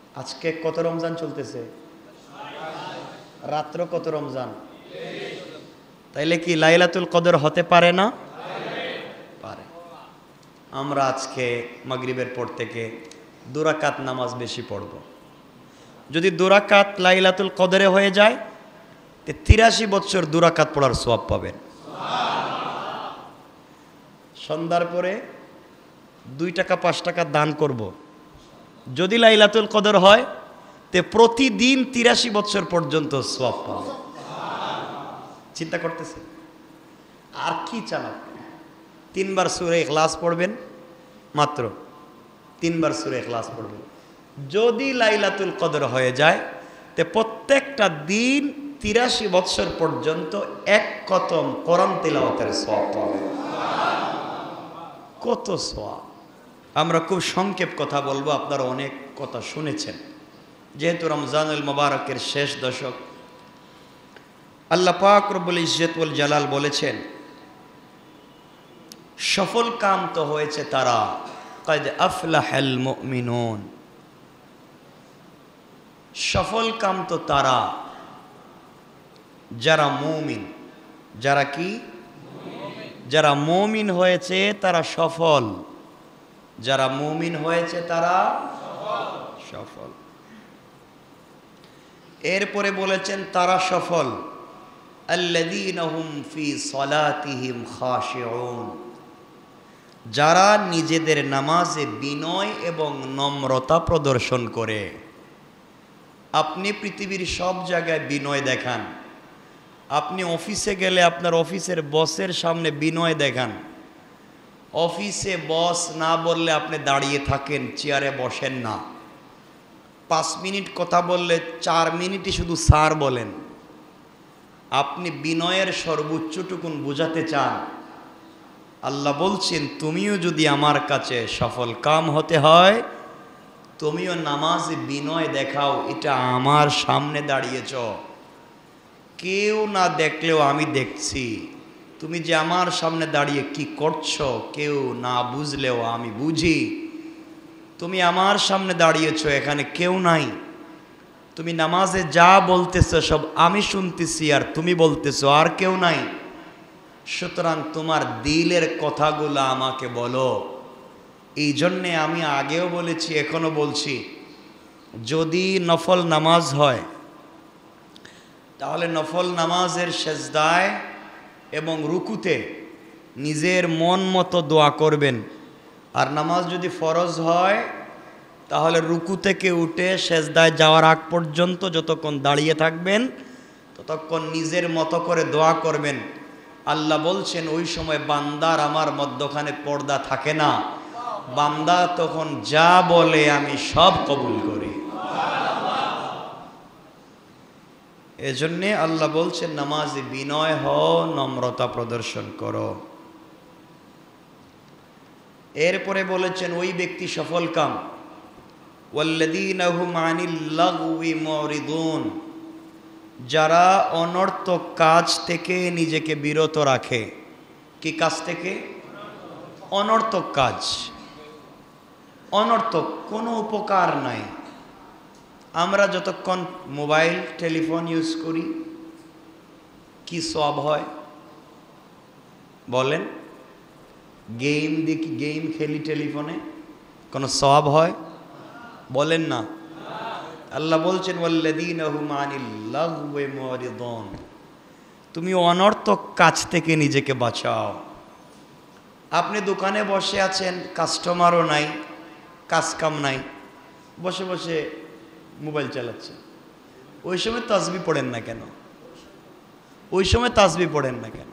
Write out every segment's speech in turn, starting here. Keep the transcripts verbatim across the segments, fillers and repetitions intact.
আজকে কত রমজান চলতেছে? রাত্র কত রমজান? তাইলে কি লাইলাতুল কদর হতে পারে না? পারে। আমরা আজকে মাগরিবের পর থেকে দু রাকাত নামাজ বেশি পড়ব। যদি দু রাকাত লাইলাতুল কদরে হয়ে যায় তে তিরাশি বছর দু রাকাত পড়ার সওয়াব পাবেন। সন্ধ্যার পরে দুই টাকা পাঁচ টাকা দান করব। যদি লাইলাতুল কদর হয় তে প্রতিদিন তিরাশি বছর পর্যন্ত সওয়াব পাবেন। চিন্তা করতেছে আর কি চান আপনি? তিনবার সূরা ইখলাস পড়বেন, মাত্র তিনবার সূরা ইখলাস পড়বেন। যদি লাইলাতুল কদর হয়ে যায় তে প্রত্যেকটা দিন তিরাশি বছর পর্যন্ত এক খতম কোরআন তিলাওয়াতের সওয়াব পাবেন। কত সওয়াব! আমরা খুব সংক্ষেপ কথা বলবো, আপনারা অনেক কথা শুনেছেন। যেহেতু রমজানুল মুবারকের শেষ দশক, আল্লাহ পাক রব্বুল ইজ্জত ওয়াল জালাল বলেছেন, সফল কাম তো হয়েছে তারা, কাদ আফলাহাল মুমিনুন, সফল কাম তো তারা যারা মুমিন। যারা কি? যারা মুমিন হয়েছে তারা সফল। যারা মুমিন হয়েছে তারা সফল। এরপরে বলেছেন তারা সফল, আল্লাযীনা হুম ফি সলাতিহিম খাশিউন, যারা নিজেদের নামাজে বিনয় এবং নম্রতা প্রদর্শন করে। আপনি পৃথিবীর সব জায়গায় বিনয় দেখান, আপনি অফিসে গেলে আপনার অফিসের বসের সামনে বিনয় দেখান। অফিসে বস না বললে আপনি দাঁড়িয়ে থাকেন, চেয়ারে বসেন না। পাঁচ মিনিট কথা বললে চার মিনিটই শুধু স্যার বলেন। আপনি বিনয়ের সর্বোচ্চটুকুন বোঝাতে চান। আল্লাহ বলছেন, তুমিও যদি আমার কাছে সফল কাম হতে হয়, তুমিও নামাজে বিনয় দেখাও। এটা আমার সামনে দাঁড়িয়েছ, কেউ না দেখলেও আমি দেখছি। তুমি যে আমার সামনে দাঁড়িয়ে কি করছো কেউ না বুঝলেও আমি বুঝি। তুমি আমার সামনে দাঁড়িয়েছো, এখানে কেউ নাই। তুমি নামাজে যা বলতেছো সব আমি শুনতেছি, আর তুমি বলতেছো আর কেউ নাই। সুতরাং তোমার দিলের কথাগুলো আমাকে বলো। এই জন্যে আমি আগেও বলেছি, এখনো বলছি, যদি নফল নামাজ হয় তাহলে নফল নামাজের সেজদায় এবং রুকুতে নিজের মন মতো দোয়া করবেন। আর নামাজ যদি ফরজ হয় তাহলে রুকু থেকে উঠে সেজদায় যাওয়ার আগ পর্যন্ত যতক্ষণ দাঁড়িয়ে থাকবেন ততক্ষণ নিজের মতো করে দোয়া করবেন। আল্লাহ বলছেন, ওই সময় বান্দার আমার মধ্যখানে পর্দা থাকে না। বান্দা তখন যা বলে আমি সব কবুল করি। এজন্যে আল্লাহ বলছেন, নামাজে বিনয় হও, নম্রতা প্রদর্শন করো। এরপরে বলেছেন, ওই ব্যক্তি সফল কাম, ওয়াল্লাযীনা হুম আনিল লাগওয়ি মুরিদুন, যারা অনর্থক কাজ থেকে নিজেকে বিরত রাখে। কি কাজ থেকে? অনর্থক কাজ। অনর্থক, কোনো উপকার নাই। আমরা যতক্ষণ মোবাইল টেলিফোন ইউজ করি কি সওয়াব হয় বলেন? গেম দেখি, গেম খেলি টেলিফোনে, কোনো সওয়াব হয়? বলেন না। আল্লাহ বলছেন, ওয়াল্লাযীনা হুম আনিল লাগওয়ি মুরিদুন, তুমি অনর্থক কাজ থেকে নিজেকে বাঁচাও। আপনি দোকানে বসে আছেন, কাস্টমারও নাই, কাজ কাম নাই, বসে বসে মোবাইল চালাচ্ছেন। ওই সময় তাসবিহ পড়েন না কেন? ওই সময় তাসবিহ পড়েন না কেন?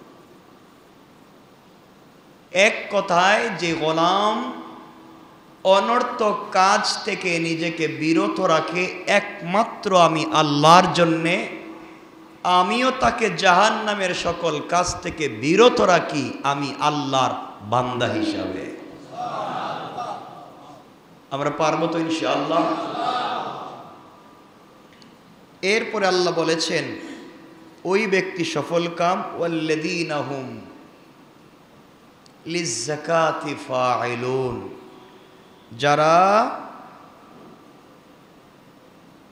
এক কথায়, যে গোলাম অনর্থক কাজ থেকে নিজেকে বিরত রাখে একমাত্র আমি আল্লাহর জন্যে, আমিও তাকে জাহান্নামের সকল কাজ থেকে বিরত রাখি, আমি আল্লাহর বান্দা হিসাবে। আমরা পারবো তো ইনশাআল্লাহ? এরপরে আল্লাহ বলেছেন, ওই ব্যক্তি সফল কাম, ওয়াল্লাযীনা হুম লিয-যাকাতি ফাইলুন, যারা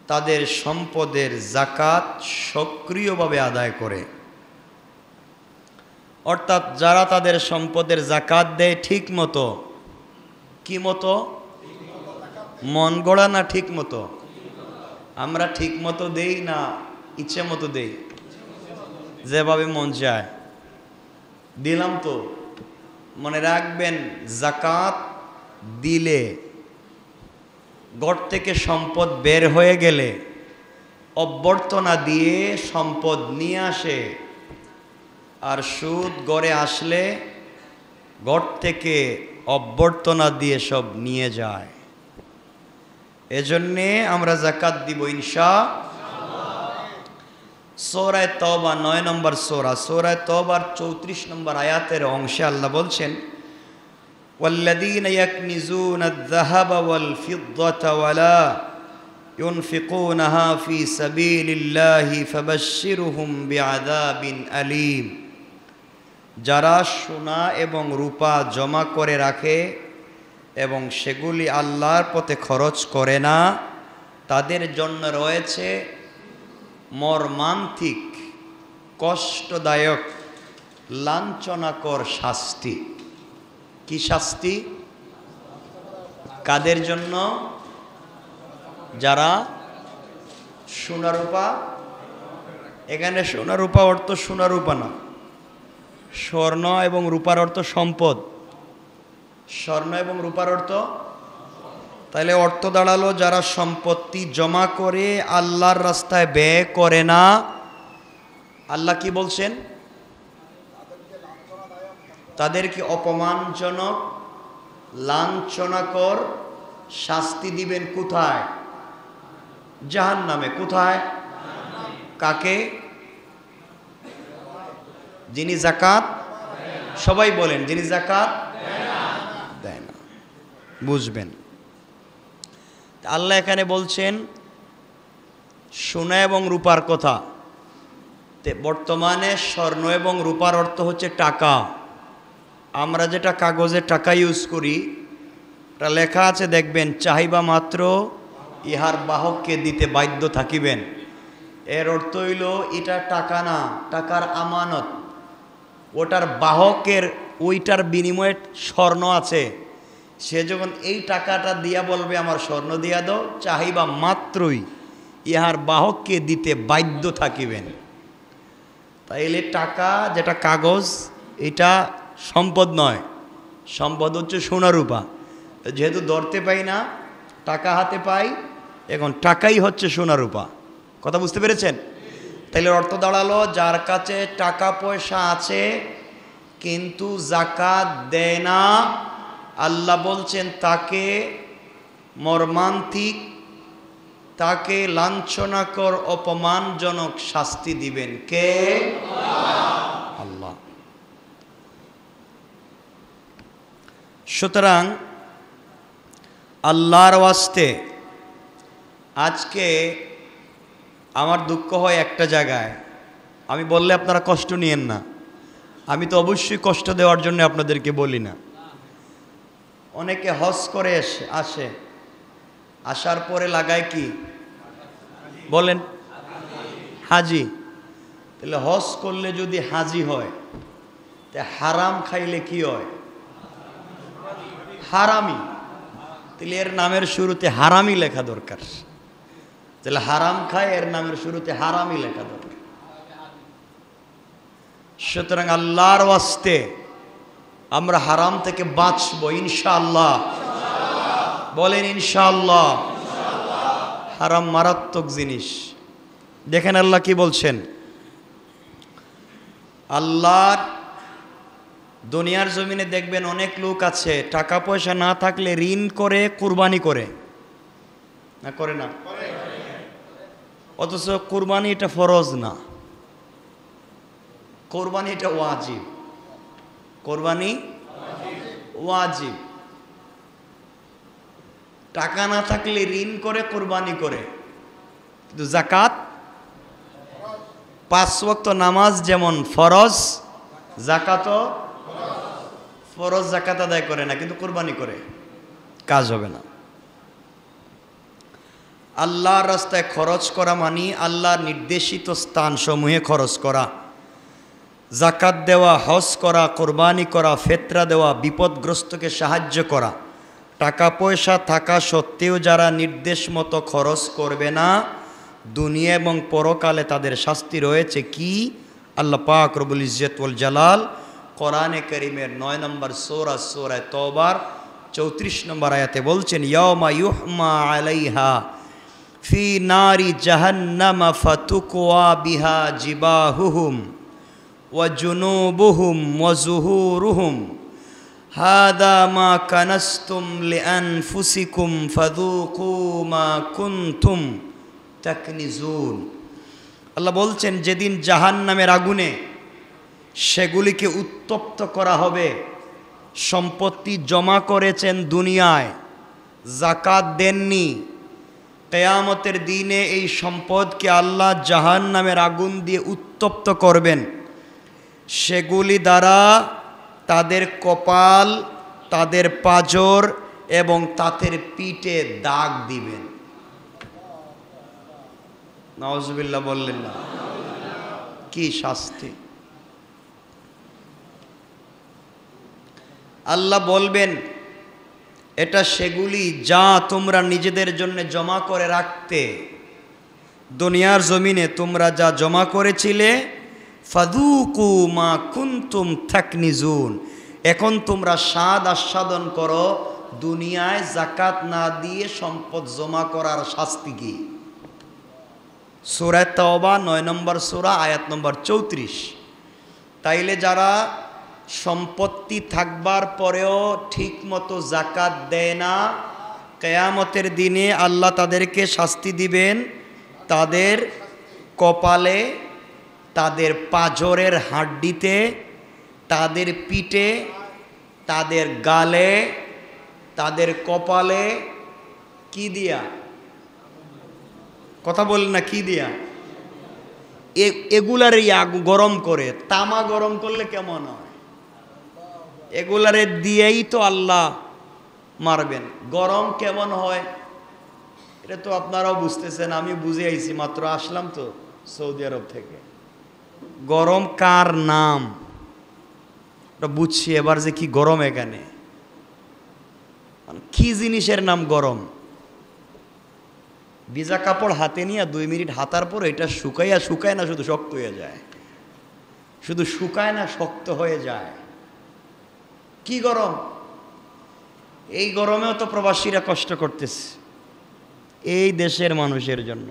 তাদের সম্পদের যাকাত সক্রিয়ভাবে আদায় করে। অর্থাৎ যারা তাদের সম্পদের যাকাত দেয় ঠিক মতো, কি মতো? মন গড়া না ঠিক মতো? আমরা ঠিক মতো দেই না ইচ্ছে মতো দেই? যেভাবে মন চায় দিলাম তো। মনে রাখবেন, যাকাত দিলে, ঘর থেকে সম্পদ বের হয়ে গেলে অভ্যর্থনা দিয়ে সম্পদ নিয়ে আসে, আর সুদ ঘরে আসলে ঘর থেকে অভ্যর্থনা দিয়ে সব নিয়ে যায়। এজন্যে আমরা যাকাত দিব ইনশাআল্লাহ। সূরা তাওবা নয় নম্বর সূরা, সূরা তাওবার চৌত্রিশ নম্বর আয়াতের অংশে আল্লাহ বলছেন, ওয়াল্লাযীনা ইয়াকনিজুনা আয-যাহাবা ওয়াল ফিদ্দাতা ওয়ালা ইউনফিকুনাহা ফী সাবিলিল্লাহি ফাবাশশিরহুম বিআযাবিন আলীম। যারা সোনা এবং রূপা জমা করে রাখে এবং সেগুলি আল্লাহর পথে খরচ করে না, তাদের জন্য রয়েছে মর্মান্তিক, কষ্টদায়ক, লাঞ্ছনাকর শাস্তি। কি শাস্তি? কাদের জন্য? যারা সোনা রূপা, এখানে সোনা রূপা অর্থ সোনা রূপা না, স্বর্ণ এবং রূপার অর্থ সম্পদ। স্বর্ণ এবং রূপার অর্থ, তাহলে অর্থ দাঁড়ালো যারা সম্পত্তি জমা করে আল্লাহর রাস্তায় ব্যয় করে না। আল্লাহ কি বলছেন? তাদেরকে অপমানজনক, লাঞ্ছনাকর শাস্তি দিবেন। কোথায়? জাহান্নামে। কোথায়? কাকে? যিনি যাকাত, সবাই বলেন, যিনি যাকাত দেয় না। বুঝবেন, আল্লাহ এখানে বলছেন সোনা এবং রূপার কথা। বর্তমানে স্বর্ণ এবং রূপার অর্থ হচ্ছে টাকা। আমরা যেটা কাগজে টাকা ইউজ করি, এটা লেখা আছে দেখবেন, চাহিবা মাত্র ইহার বাহককে দিতে বাধ্য থাকিবেন। এর অর্থ হইল এটা টাকা না, টাকার আমানত। ওটার বাহকের, ওইটার বিনিময়ে স্বর্ণ আছে, সে যখন এই টাকাটা দিয়া বলবে আমার স্বর্ণ দিয়া দাও, চাহিবা মাত্রই ইহার বাহককে দিতে বাধ্য থাকিবেন। তাইলে টাকা যেটা কাগজ, এটা সম্পদ নয়, সম্পদ হচ্ছে সোনা রূপা। যেহেতু ধরতে পাই না, টাকা হাতে পাই, এখন টাকাই হচ্ছে সোনা রূপা। কথা বুঝতে পেরেছেন? তাইলে অর্থ দাঁড়ালো, যার কাছে টাকা পয়সা আছে কিন্তু যাকাত দেয় না, আল্লাহ বলছেন তাকে মর্মান্তিক, তাকে লাঞ্ছনাকর, অপমানজনক শাস্তি দিবেন। কে? আল্লাহ। সুতরাং আল্লাহর ওয়াস্তে আজকে আমার দুঃখ হয় একটা জায়গায়, আমি বললে আপনারা কষ্ট নিয়েন না, আমি তো অবশ্যই কষ্ট দেওয়ার জন্য আপনাদেরকে বলি না। অনেকে হজ করে আসে, আসার পরে লাগায় কি বলেন? হাজি। তাহলে হজ করলে যদি হাজি হয়, তা হারাম খাইলে কি হয়? হারামি। তাহলে এর নামের শুরুতে হারামি লেখা দরকার। তাহলে হারাম খায়, এর নামের শুরুতে হারামি লেখা দরকার। সুতরাং আল্লাহর ওয়াস্তে আমরা হারাম থেকে বাঁচবো ইনশাআল্লাহ। বলেন ইনশাআল্লাহ। হারাম মারাত্মক জিনিস। দেখেন আল্লাহ কি বলছেন। আল্লাহর দুনিয়ার জমিনে দেখবেন অনেক লোক আছে, টাকা পয়সা না থাকলে ঋণ করে, কুরবানি করে না, করে না? অথচ কুরবানি এটা ফরজ না, কোরবানি এটা ওয়াজিব। কোরবানি ওয়াজিব। টাকা না থাকলে ঋণ করে, কোরবানি করে, কিন্তু যাকাত, পাঁচ ওয়াক্ত নামাজ যেমন ফরজ, যাকাতও ফরজ। যাকাত আদায় করে না কিন্তু কোরবানি করে, কাজ হবে না। আল্লাহর রাস্তায় খরচ করা মানে আল্লাহর নির্দেশিত স্থানসমূহে খরচ করা, জাকাত দেওয়া, হজ করা, কোরবানি করা, ফেতরা দেওয়া, বিপদগ্রস্তকে সাহায্য করা। টাকা পয়সা থাকা সত্ত্বেও যারা নির্দেশ মতো খরচ করবে না, দুনিয়া এবং পরকালে তাদের শাস্তি রয়েছে। কি? আল্লাহ পাক রব্বুল ইজ্জত ওয়াল জালাল কোরআনে কারীমের নয় নম্বর সূরা সূরা তওবার চৌত্রিশ নম্বর আয়াতে বলছেন, ইয়াউমা ইউহমা আলাইহা ফি নারি জাহান্নাম ফাতুকওয়া বিহা জিবাহুহুম ওয়া জুনুবুহুম ওয়া যুহুরুহুম হাদা মা কানাসতুম লিআনফুসিকুম ফাযুকু মা কুনতুম তাকনিজুন। আল্লাহ বলছেন, যেদিন জাহান্নামের আগুনে সেগুলিকে উত্তপ্ত করা হবে। সম্পত্তি জমা করেছেন দুনিয়ায়, জাকাত দেননি, কিয়ামতের দিনে এই সম্পদকে আল্লাহ জাহান্নামের আগুন দিয়ে উত্তপ্ত করবেন। সেগুলি দ্বারা তাদের কপাল, তাদের পাজর এবং তাদের পিঠে দাগ দিবেন। নাউজুবিল্লাহ বললেন না? কি শাস্তি! আল্লাহ বলবেন, এটা সেগুলি যা তোমরা নিজেদের জন্য জমা করে রাখতে। দুনিয়ার জমিনে তোমরা যা জমা করেছিলে, ফাদুকু মা কুনতুম তাকনিজুন, এখন তোমরা স্বাদ আস্বাদন করো দুনিয়ায় জাকাত না দিয়ে সম্পদ জমা করার শাস্তি কি। সূরা তাওবা নয় নম্বর সূরা আয়াত নম্বর চৌত্রিশ। তাইলে যারা সম্পত্তি থাকবার পরেও ঠিক মতো জাকাত দেয় না, কিয়ামতের দিনে আল্লাহ তাদেরকে শাস্তি দিবেন। তাদের কপালে, তাদের পাজরের হাড্ডিতে, তাদের পিঠে, তাদের গালে, তাদের কপালে কি দিয়া? কথা বলেন না, কি দিয়া? এগুলার গরম করে, তামা গরম করলে কেমন হয়? এগুলারে দিয়েই তো আল্লাহ মারবেন। গরম কেমন হয় এটা তো আপনারাও বুঝতেছেন, আমি বুঝে আইছি, মাত্র আসলাম তো সৌদি আরব থেকে। গরম কার নাম বুঝছি এবার, যে কি গরম এখানে, কি জিনিসের নাম গরম। ভিজা কাপড় হাতে নিয়ে দুই মিনিট হাতার পর এটা শুকাইয়া শুকায় না, শুধু শক্ত হয়ে যায়, শুধু শুকায় না শক্ত হয়ে যায়। কি গরম! এই গরমেও তো প্রবাসীরা কষ্ট করতেছে এই দেশের মানুষের জন্য।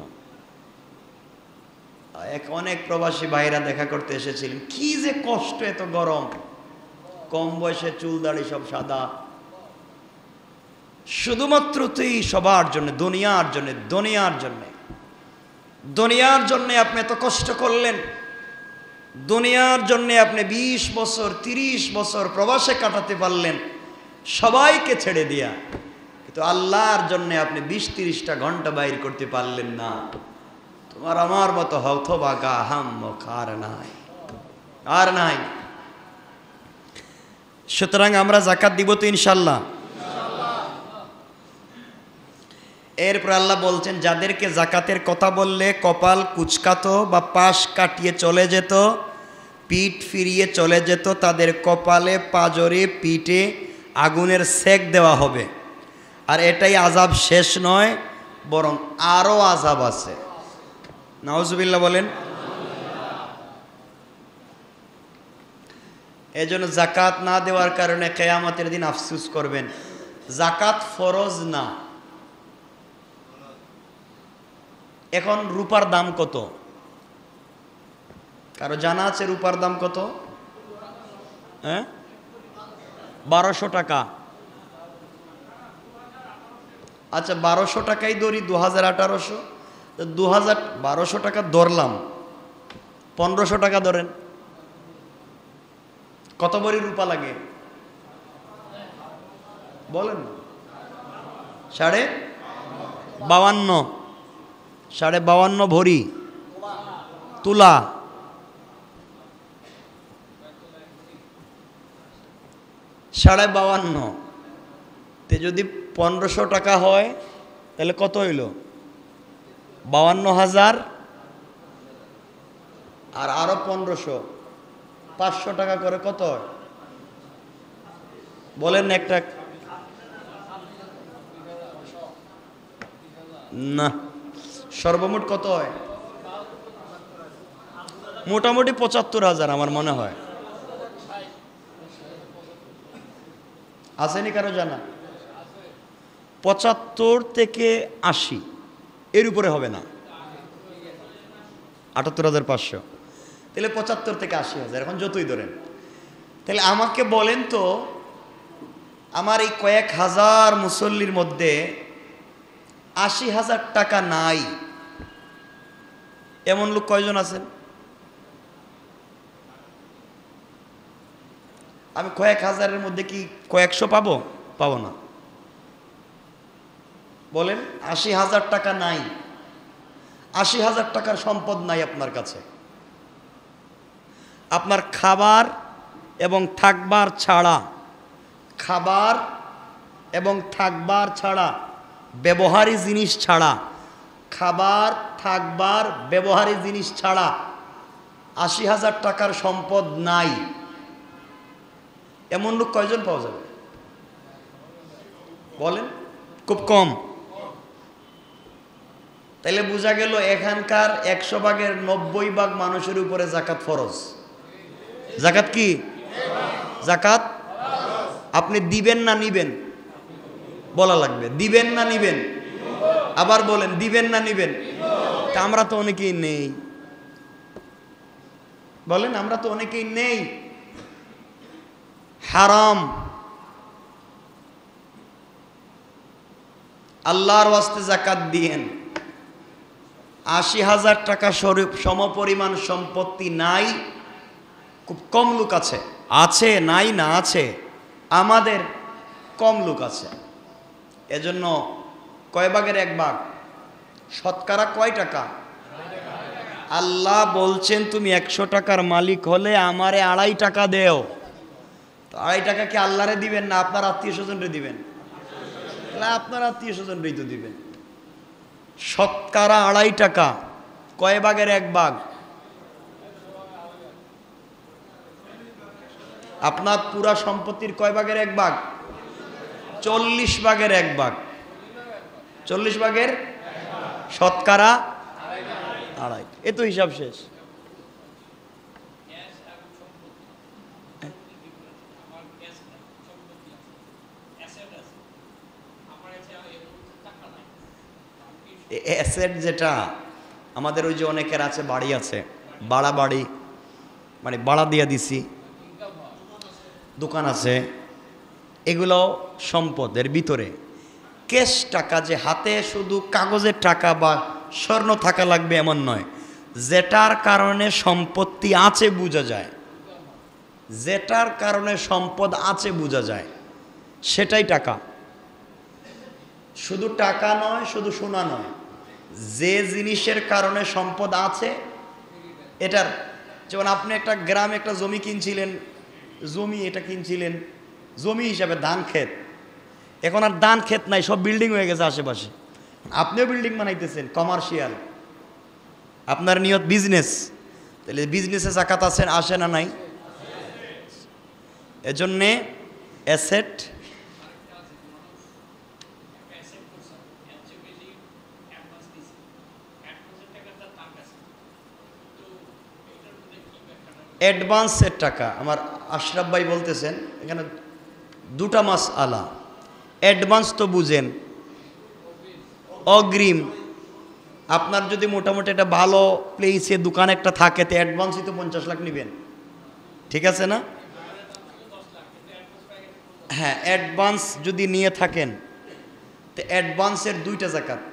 এক অনেক প্রবাসী ভাইরা দেখা করতে এসেছিলেন, কি যে কষ্ট, এত গরম, কম বয়সে চুল দাড়ি সব সাদা, শুধুমাত্র তুই সবার জন্য, দুনিয়ার জন্য, দুনিয়ার জন্য, দুনিয়ার জন্য আপনি এত কষ্ট করলেন, দুনিয়ার জন্য আপনি বিশ বছর তিরিশ বছর প্রবাসে কাটাতে পারলেন সবাইকে ছেড়ে দিয়া, কিন্তু আল্লাহর জন্য আপনি বিশ তিরিশটা ঘন্টা বাইর করতে পারলেন না। তোমার আমার মতো হতভাগা হাম্মক আর নাই, আর নাই। সুতরাং আমরা জাকাত দিব তো ইনশাল্লাহ। এরপর আল্লাহ বলছেন, যাদেরকে জাকাতের কথা বললে কপাল কুচকাতো বা পাশ কাটিয়ে চলে যেত, পিঠ ফিরিয়ে চলে যেত, তাদের কপালে, পাজরে, পিঠে আগুনের সেক দেওয়া হবে। আর এটাই আযাব শেষ নয়, বরং আরও আযাব আছে। নাউজুবিল্লাহ বলেন। এজন্য জাকাত না দেওয়ার কারণে কিয়ামতের দিন আফসোস করবেন। জাকাত ফরজ না। এখন রূপার দাম কত? কারো জানা আছে রূপার দাম কত? হ্যাঁ, বারোশো টাকা। আচ্ছা, বারোশো টাকাই ধরি, দু হাজার আঠারোশো, দু হাজার বারোশো টাকা ধরলাম, পনেরোশো টাকা ধরেন, কত ভরি রূপা লাগে বলেন? সাড়ে বাউান্ন, সাড়ে বাউান্ন ভরি তুলা। সাড়ে বাউান্ন তে যদি পনেরোশো টাকা হয় তাহলে কত হইল? বাউান্ন হাজার আর আরো পনেরোশো, পাঁচশো টাকা করে কত হয় বলেন একটা? না, সর্বমোট কত হয়? মোটামুটি পঁচাত্তর হাজার আমার মনে হয়। আসেনি কারো জানা? পঁচাত্তর থেকে আশি এর উপরে হবে না। আটাত্তর হাজার পাঁচশো, তাহলে পঁচাত্তর থেকে আশি হাজার, এখন যতই ধরেন। তাহলে আমাকে বলেন তো, আমার এই কয়েক হাজার মুসল্লির মধ্যে আশি হাজার টাকা নাই এমন লোক কয়জন আছেন? আমি কয়েক হাজারের মধ্যে কি কয়েকশো পাবো? পাবো না। বলেন, আশি হাজার টাকা নাই, আশি হাজার টাকার সম্পদ নাই আপনার কাছে। আপনার খাবার এবং থাকবার ছাড়া, খাবার এবং থাকবার ছাড়া, ব্যবহারী জিনিস ছাড়া, খাবার থাকবার ব্যবহারী জিনিস ছাড়া আশি হাজার টাকার সম্পদ নাই এমন লোক কয়জন পাওয়া যাবে? বলেন, খুব কম। তাইলে বোঝা গেল এখানকার একশো ভাগের নব্বই ভাগ মানুষের উপরে জাকাত ফরজ। জাকাত কি? জাকাত আপনি দিবেন না নিবেন? বলা লাগবে, দিবেন না নিবেন? আবার বলেন, দিবেন না নিবেন? তা আমরা তো অনেকেই নেই। বলেন, আমরা তো অনেকেই নেই। হারাম। আল্লাহর ওয়াস্তে জাকাত দিয়েন। আশি হাজার টাকা স্বরূপ সমপরিমাণ সম্পত্তি নাই, খুব কম লোক আছে। আছে নাই না, আছে, আমাদের কম লোক আছে। এজন্য কয় ভাগের এক ভাগ? শতকরা কয় টাকা? আল্লাহ বলছেন তুমি একশো টাকার মালিক হলে আমারে আড়াই টাকা দেও। তো আড়াই টাকা কি আল্লাহরে দিবেন না আপনার আত্মীয় স্বজনরে দিবেন? না, আপনার আত্মীয় স্বজনরেই তো দিবেন। শতকরা আড়াই টাকা কয় ভাগের এক ভাগ? আপনার পুরা সম্পত্তির কয় ভাগের এক ভাগ? চল্লিশ ভাগের এক ভাগ। চল্লিশ ভাগের শতকরা আড়াই, এ তো হিসাব শেষ। অ্যাসেট যেটা আমাদের ওই যে অনেকের আছে, বাড়ি আছে, বাড়া বাড়ি, মানে বাড়া দিয়ে দিছি, দোকান আছে, এগুলো সম্পদের ভিতরে। ক্যাশ টাকা যে হাতে শুধু কাগজের টাকা বা স্বর্ণ থাকা লাগবে এমন নয়। যেটার কারণে সম্পত্তি আছে বোঝা যায়, যেটার কারণে সম্পদ আছে বোঝা যায়, সেটাই টাকা। শুধু টাকা নয়, শুধু সোনা নয়, যে জিনিসের কারণে সম্পদ আছে এটার। যেমন আপনি একটা গ্রামে একটা জমি কিনছিলেন, জমি এটা কিনছিলেন জমি হিসাবে, ধান ক্ষেত। এখন আর ধান ক্ষেত নাই, সব বিল্ডিং হয়ে গেছে আশেপাশে। আপনিও বিল্ডিং বানাইতেছেন, কমার্শিয়াল, আপনার নিয়ত বিজনেস। তাহলে বিজনেসে জাকাত আছেন, আসে না নাই? এজন্যে অ্যাসেট অ্যাডভান্সের টাকা। আমার আশরাফ ভাই বলতেছেন এখানে দুটা মাস আলা। অ্যাডভান্স তো বুঝেন, অগ্রিম। আপনার যদি মোটামুটি একটা ভালো প্লেসে দোকান একটা থাকে, তো অ্যাডভান্সই তো পঞ্চাশ লাখ নেবেন, ঠিক আছে না? হ্যাঁ, অ্যাডভান্স যদি নিয়ে থাকেন তো অ্যাডভান্সের দুইটা জাকাত।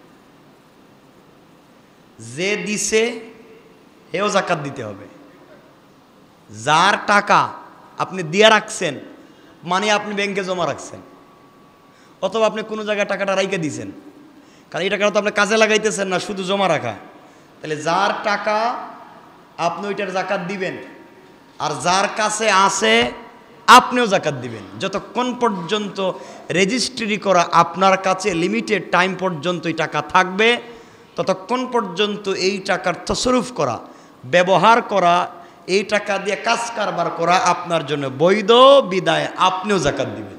যে দিছে হেও জাকাত দিতে হবে। যার টাকা আপনি দিয়ে রাখছেন, মানে আপনি ব্যাংকে জমা রাখছেন, অথবা আপনি কোনো জায়গায় টাকাটা রাইখে দিয়েছেন, কারণ এই টাকাটা তো আপনি কাজে লাগাইতেছেন না, শুধু জমা রাখা। তাহলে যার টাকা আপনি ওইটার জাকাত দিবেন, আর যার কাছে আছে আপনিও জাকাত দিবেন। যতক্ষণ পর্যন্ত রেজিস্ট্রি করা আপনার কাছে লিমিটেড টাইম পর্যন্ত এই টাকা থাকবে, ততক্ষণ পর্যন্ত এই টাকার তসরুফ করা, ব্যবহার করা, এই টাকা দিয়ে কাজ কারবার করা আপনার জন্য বৈধ, বিদায় আপনিও যাকাত দিবেন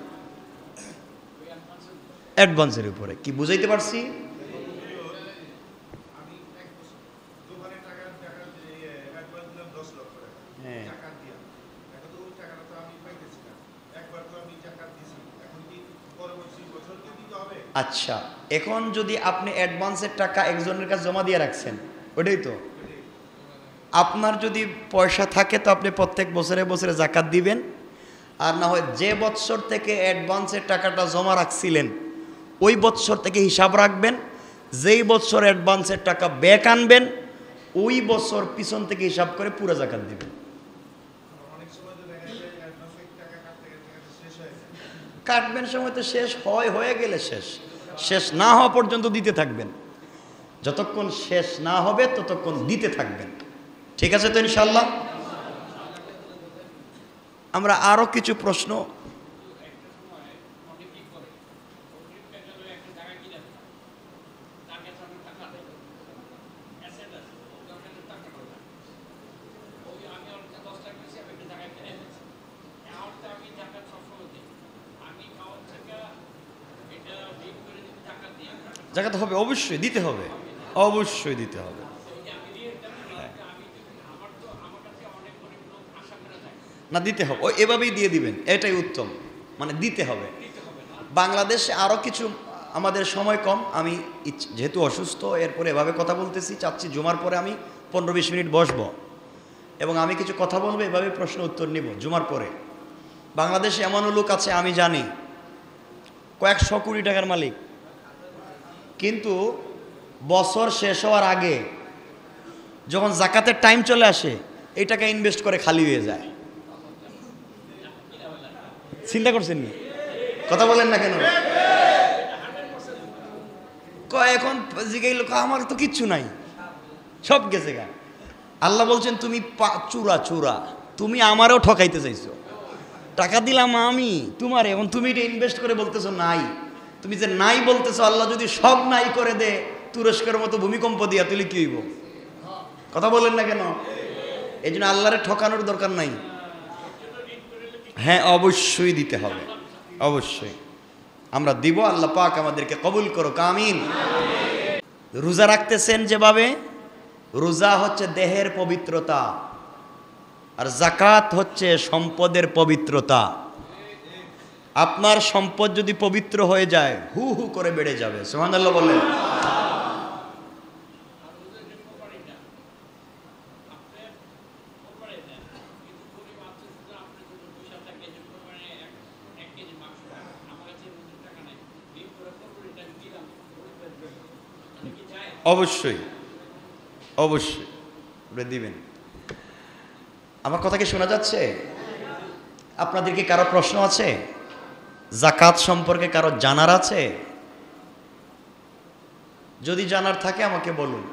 অ্যাডভান্সের উপরে। কি বুঝাইতে পারছি? আচ্ছা, এখন যদি আপনি অ্যাডভান্সের টাকা একজনের কাছে জমা দিয়ে রাখছেন, ওটাই তো আপনার যদি পয়সা থাকে তো আপনি প্রত্যেক বছরে বছরে যাকাত দিবেন, আর না হয় যে বৎসর থেকে অ্যাডভান্সের টাকাটা জমা রাখছিলেন ওই বৎসর থেকে হিসাব রাখবেন, যেই বছর অ্যাডভান্সের টাকা ব্যাক আনবেন ওই বছর পিছন থেকে হিসাব করে পুরো যাকাত দিবেন। কাটবেন সময় তো শেষ হয়, হয়ে গেলে শেষ, শেষ না হওয়া পর্যন্ত দিতে থাকবেন, যতক্ষণ শেষ না হবে ততক্ষণ দিতে থাকবেন। ঠিক আছে তো ইনশাল্লাহ? আমরা আরো কিছু প্রশ্ন, যাকাত হবে, অবশ্যই দিতে হবে, অবশ্যই দিতে হবে। না দিতে হবে, ওই এভাবেই দিয়ে দিবেন, এটাই উত্তম, মানে দিতে হবে। বাংলাদেশে আরও কিছু, আমাদের সময় কম, আমি যেহেতু অসুস্থ এরপরে এভাবে কথা বলতেছি, চাচ্ছি জুমার পরে আমি পনেরো বিশ মিনিট বসবো এবং আমি কিছু কথা বলবো, এভাবে প্রশ্ন উত্তর নিব জুমার পরে। বাংলাদেশে এমনও লোক আছে আমি জানি কয়েকশো কোটি টাকার মালিক, কিন্তু বছর শেষ হওয়ার আগে যখন যাকাতের টাইম চলে আসে এই টাকা ইনভেস্ট করে খালি হয়ে যায়। চিন্তা করছেন নি? কথা বলেন না কেন? এখন জিগাই লোক আমার তো কিচ্ছু নাই, সব গেছে গা। আল্লাহ বলছেন তুমি চূড়া চূড়া, তুমি আমারও ঠকাইতে চাইছো, টাকা দিলাম আমি তোমার, এখন তুমি এটা ইনভেস্ট করে বলতেছো নাই। তুমি যে নাই বলতেছো, আল্লাহ যদি সব নাই করে দে তুরস্কের মতো ভূমিকম্প দিয়া, তুই কি হইব? কথা বলেন না কেন? এই জন্য আল্লাহরে ঠকানোর দরকার নাই। হ্যাঁ, অবশ্যই দিতে হবে, অবশ্যই আমরা দিব। আল্লাহ পাক আমাদেরকে কবুল করো, আমিন। রোজা রাখতেছেন যেভাবে, রোজা হচ্ছে দেহের পবিত্রতা আর যাকাত হচ্ছে সম্পদের পবিত্রতা। আপনার সম্পদ যদি পবিত্র হয়ে যায় হু হু করে বেড়ে যাবে। সুবহানাল্লাহ বলেন। অবশ্যই অবশ্যই দিবেন। আমার কথা কি শোনা যাচ্ছে? আপনাদের কি কারো প্রশ্ন আছে? যাকাত সম্পর্কে কারো জানার আছে? যদি জানার থাকে আমাকে বলুন।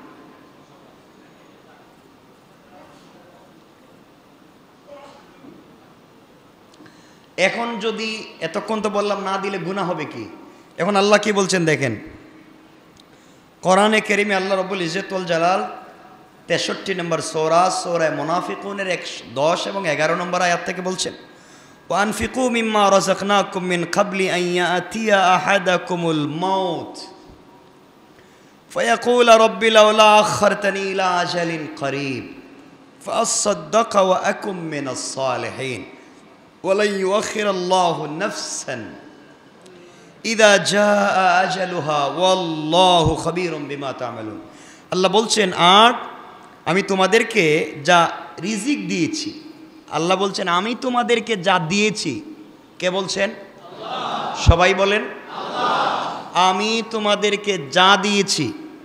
এখন যদি এতক্ষণ তো বললাম না দিলে গুনাহ হবে কি, এখন আল্লাহ কি বলছেন দেখেন, কোরআনে কারীমে আল্লাহ রাব্বুল ইজ্জত ওয়াল জালাল তেষট্টি নম্বর সূরা সূরা মুনাফিকুনের দশ এবং এগারো নম্বর আয়াত থেকে বলছেন, ওয়ানফিকু মিম্মা রাযাকনাকুম মিন ক্বাবলি আন ইয়াতিয়া আহাদাকুমুল মাউত ফায়াকুলু রাব্বি লাউলা আখারতানি ইলা আজালিন করিব ফাআসাদদাক ওয়া আকুম মিনাস সালিহিন ওয়ালান ইউআখিরাল্লাহু নাফসান ইদা জাআ আজালুহা ওয়াল্লাহু খাবীরুম বিমা তা'মালুন। আল্লাহ বলছেন, আর আমি তোমাদেরকে যা রিজিক দিয়েছি, আল্লাহ বলছেন আমি তোমাদেরকে যা দিয়েছি। কে বলছেন? আল্লাহ। সবাই বলেন আল্লাহ। আমি তোমাদেরকে যা দিয়েছি,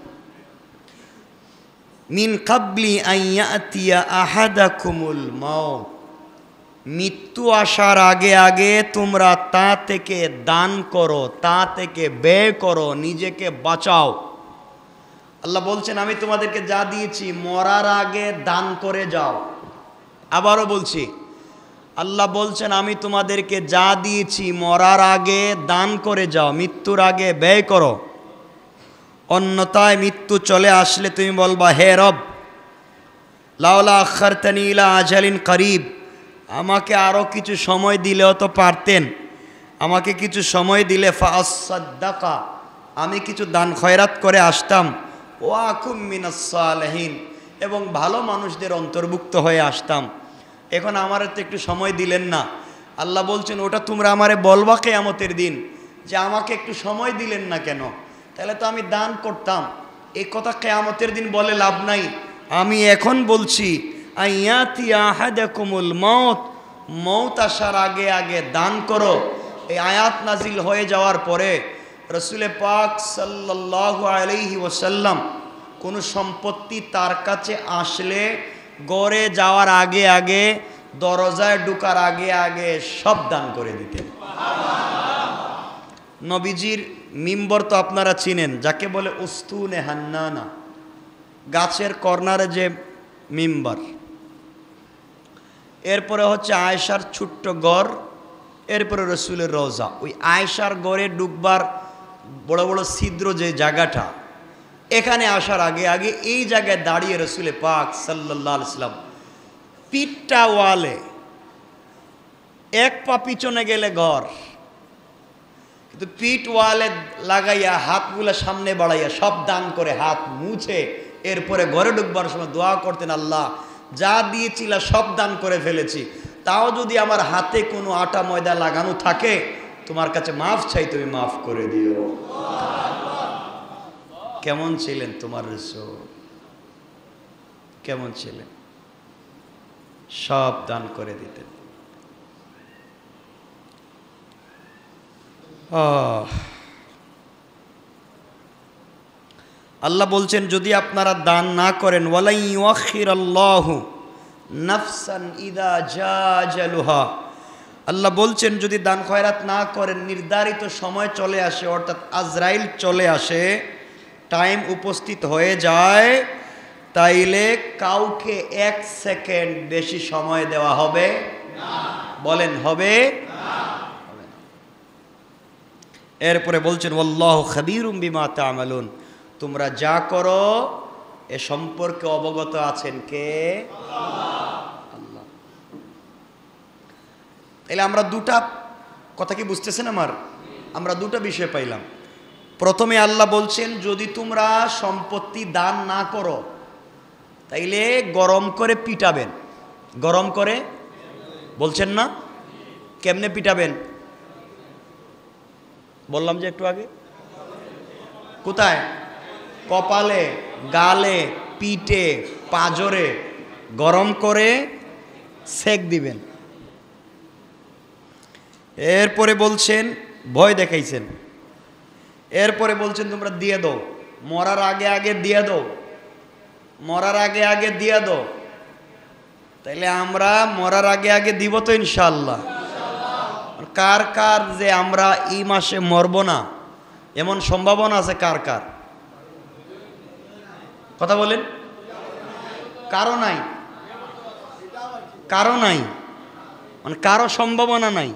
মিন ক্বাবলি আন ইয়াতিয়া আহাদাকুমুল মাউত, মৃত্যু আসার আগে আগে তোমরা তা থেকে দান করো, তা থেকে ব্যয় করো, নিজেকে বাঁচাও। আল্লাহ বলছেন আমি তোমাদেরকে যা দিয়েছি মরার আগে দান করে যাও। আবারও বলছি, আল্লাহ বলছেন আমি তোমাদেরকে যা দিয়েছি মরার আগে দান করে যাও, মৃত্যুর আগে ব্যয় করো। অন্যথায় মৃত্যু চলে আসলে তুমি বলবা, হে রব, লাউলা আখারতানি ইলা আজালিন করিব, আমাকে আরও কিছু সময় দিলেও তো পারতেন, আমাকে কিছু সময় দিলে ফাআসাদ্দাকা, আমি কিছু দান খয়রাত করে আসতাম, ও আকুম মিনাস সালিহিন, এবং ভালো মানুষদের অন্তর্ভুক্ত হয়ে আসতাম। এখন আমার তো একটু সময় দিলেন না। আল্লাহ বলছেন, ওটা তোমরা আমারে বলবা কিয়ামতের দিন যে আমাকে একটু সময় দিলেন না কেন, তাহলে তো আমি দান করতাম। এই কথা কিয়ামতের দিন বলে লাভ নাই। আমি এখন বলছি, আইয়াতি আহাদাকুমুল মউত, মউত আসার আগে আগে দান করো। এই আয়াত নাজিল হয়ে যাওয়ার পরে রসুলে পাক সাল্লাল্লাহু আলাইহি ওয়াসাল্লাম কোনো সম্পত্তি তার কাছে আসলে গড়ে যাওয়ার আগে আগে, দরজায় ঢুকার আগে আগে সব দান করে দিতেন। নবীজির মিম্বর তো আপনারা চিনেন, যাকে বলে উস্তুনে হান্নানা, গাছের কর্নারে যে মিম্বর। এরপরে হচ্ছে আয়েশার ছোট্ট গড়, এরপরে রসুলের রওজা। ওই আয়েশার গড়ে ঢুকবার বড় বড় ছিদ্র যে জায়গাটা, এখানে আসার আগে আগে এই জায়গায় দাঁড়িয়ে রসুলে পাক সাল্লাল্লাহু আলাইহি সাল্লাম পিঠটা ওয়ালে, এক পা পিছনে গেলে ঘর, কিন্তু পিঠ ওয়ালে লাগাইয়া হাতগুলা সামনে বাড়াইয়া সব দান করে হাত মুছে এরপরে ঘরে ঢুকবার সময় দোয়া করতেন, আল্লাহ যা দিয়েছিলা সব দান করে ফেলেছি, তাও যদি আমার হাতে কোনো আটা ময়দা লাগানো থাকে তোমার কাছে মাফ চাই, তুমি মাফ করে দিও। কেমন ছিলেন তোমার রাসূল, কেমন ছিলেন? সব দান করে দিতেন। আল্লাহ বলছেন, যদি আপনারা দান না করেন, ওয়ালাই ইউআখিরাল্লাহু নাফসান ইদা জা আজালুহা, আল্লাহ বলছেন যদি দান খয়রাত না করেন, নির্ধারিত সময় চলে আসে, অর্থাৎ আজরাইল চলে আসে, টাইম উপস্থিত হয়ে যায়, তাইলে কাউকে এক সেকেন্ড বেশি সময় দেওয়া হবে না। বলেন হবে না? এরপরে বলছেন, ওয়াল্লাহু খাবীরুম বিমা তা'মালুন, তোমরা যা করো এ সম্পর্কে অবগত আছেন কে? আল্লাহ। তাহলে আমরা দুটা কথা কি বুঝতেছেন আমার? আমরা দুটা বিষয় পাইলাম। প্রথমে আল্লাহ বলছেন, যদি তোমরা সম্পত্তি দান না করো তাইলে গরম করে পিটাবেন। গরম করে বলছেন না? কেমনে পিটাবেন বললাম যে একটু আগে। কোথায়? কপালে, গালে, পিঠে, পাঁজরে গরম করে সেক দিবেন। এরপরে বলছেন ভয় দেখাইছেন, এরপরে বলছেন তোমরা দিয়ে দাও, মরার আগে আগে দিয়ে দাও, মরার আগে আগে দিয়ে দাও। তাইলে আমরা মরার আগে আগে দিব তো ইনশাআল্লাহ। কার কার যে আমরা এই মাসে মরব না এমন সম্ভাবনা আছে? কার কার কথা বলেন? কারো নাই, কারো নাই, মানে কারো সম্ভাবনা নাই।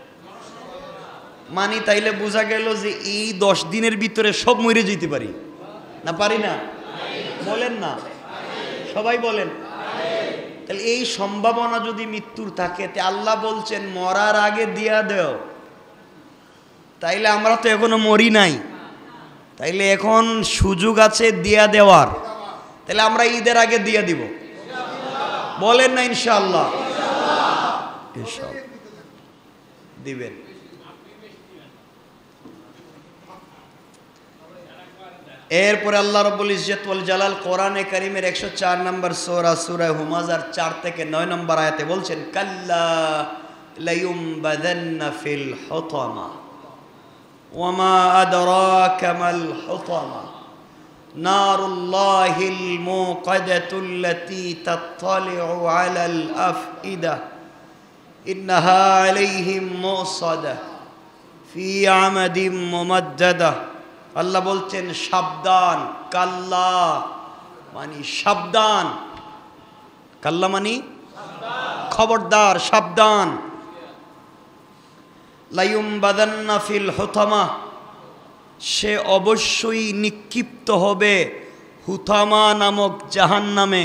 মানি তাইলে বোঝা গেল যে এই দশ দিনের ভিতরে সব মরে যেতে পারি না? পারি না? বলেন না, সবাই বলেন। তাহলে এই সম্ভাবনা যদি মৃত্যুর থাকে, তে আল্লাহ বলছেন মরার আগে দিয়া দেও। তাইলে আমরা তো এখনো মরি নাই, তাইলে এখন সুযোগ আছে দিয়া দেওয়ার। তাহলে আমরা ঈদের আগে দিয়ে দিব, বলেন না ইনশাআল্লাহ? দিবেন। এরপরে আল্লাহ রাব্বুল ইজ্জত ওয়াল জালাল কোরআনে কারীমের একশো চার নম্বর সূরা সূরা হুমাযার চার থেকে নয় নম্বর আয়াতে বলছেন, কাল্লা লায়ুমবাদান্না ফিল হুতামা ওয়ামা আদরাকা মাল হুতামা নারুল্লাহিল মুকাদাতুল্লাতী তাত্তালিউ আলাল আফইদা ইন্নাহা আলাইহিম মুসাদা ফি আমাদিম মুমাদ্দাদা। আল্লাহ বলছেন সাবধান, কাল্লা মানে সাবধান, কাল্লা মানে খবরদার, সাবধান। লায়ুমবাদান্না ফিল হুতামা, সে অবশ্যই নিক্ষিপ্ত হবে হুতামা নামক জাহান্নামে।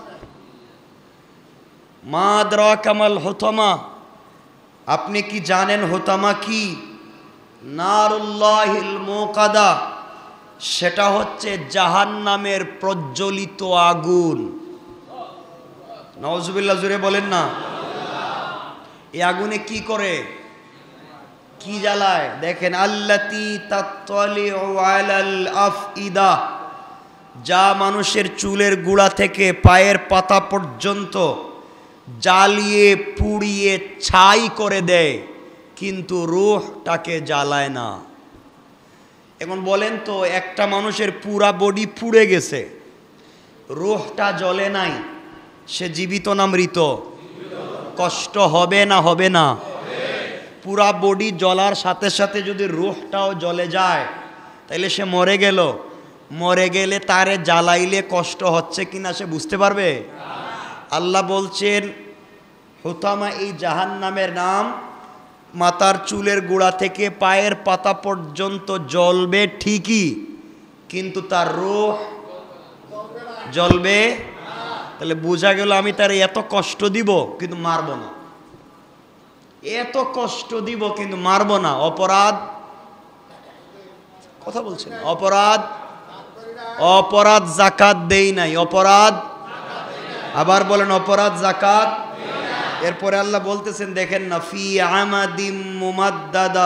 মা আদরাকা মাল হুতামা, আপনি কি জানেন হুতামা কি? নারুল্লাহিল মুকাদা, সেটা হচ্ছে জাহান্নামের প্রজ্বলিত আগুন। নাউজুবিল্লাহ, জোরে বলেন না। এই আগুনে কি করে, কি জ্বালায়? দেখেন, আল্লাতি তাত্তালিউ আলাল আফইদা, যা মানুষের চুলের গোড়া থেকে পায়ের পাতা পর্যন্ত জ্বালিয়ে পুড়িয়ে ছাই করে দেয়, কিন্তু রূহটাকে জ্বালায় না। এখন বলেন তো, একটা মানুষের পুরা বডি পুড়ে গেছে, রূহটা জ্বলে নাই, সে জীবিত না মৃত? কষ্ট হবে না হবে না? পুরা বডি জ্বলার সাথে সাথে যদি রূহটাও জ্বলে যায়, তাইলে সে মরে গেল। মরে গেলে তারে জ্বালাইলে কষ্ট হচ্ছে কিনা সে বুঝতে পারবে? আল্লাহ বলছেন, হুতামা এই জাহান্নামের নাম। মাথার চুলের গোড়া থেকে পায়ের পাতা পর্যন্ত জ্বলবে ঠিকই, কিন্তু তার রূহ জ্বলবে। তাহলে বোঝা গেল আমি তার এত কষ্ট দিব কিন্তু মারব না, এত কষ্ট দিব কিন্তু মারব না। অপরাধ, কথা বলছেন, অপরাধ অপরাধ জাকাত দেই নাই, অপরাধ, আবার বলেন অপরাধ জাকাত। এরপরে আল্লাহ বলতেছেন, দেখেন না, ফি আমাদিম মুমাদ্দাদা,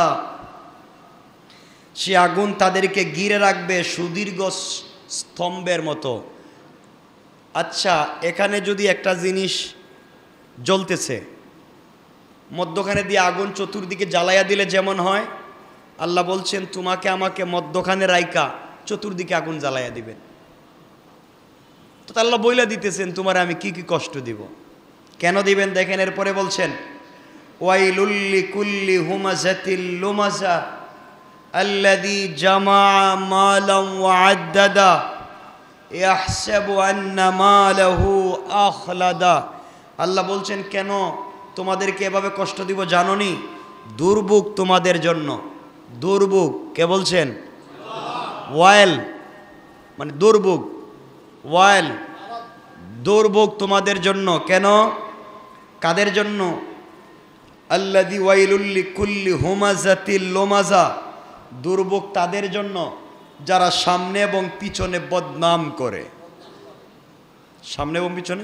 সে আগুন তাদেরকে ঘিরে রাখবে সুদীর্ঘ স্তম্ভের মতো। আচ্ছা, এখানে যদি একটা জিনিস জ্বলতেছে, মধ্যখানে দিয়ে আগুন চতুর্দিকে জ্বালাইয়া দিলে যেমন হয়, আল্লাহ বলছেন তোমাকে আমাকে মধ্যখানে রাইকা চতুর্দিকে আগুন জ্বালাইয়া দিবেন। তো আল্লাহ বইলা দিতেছেন তোমার আমি কি কি কষ্ট দিব, কেন দিবেন। দেখেন, এরপরে বলছেন, ওয়াইলুল লিকুল্লি হুমাযাতিল লুমাযা আল্লাযী জামাআ মালান ওয়া আদ্দাদা ইয়াহসাবু আন্না মালাহু আখলাদা। আল্লাহ বলছেন, কেন তোমাদেরকে এভাবে কষ্ট দিব জানো নি? দুর্ভোগ তোমাদের জন্য। দুর্ভোগ কে বলছেন? ওয়াইল মানে দুর্ভোগ, ওয়াইল দুর্ভোগ তোমাদের জন্য। কেন, কাদের জন্য? আল্লাযী ওয়াইলুল লিকুল্লি হুমাযাতিল লুমাযা, দুর্ভোগ তাদের জন্য যারা সামনে এবং পিছনে বদনাম করে। সামনে এবং পিছনে,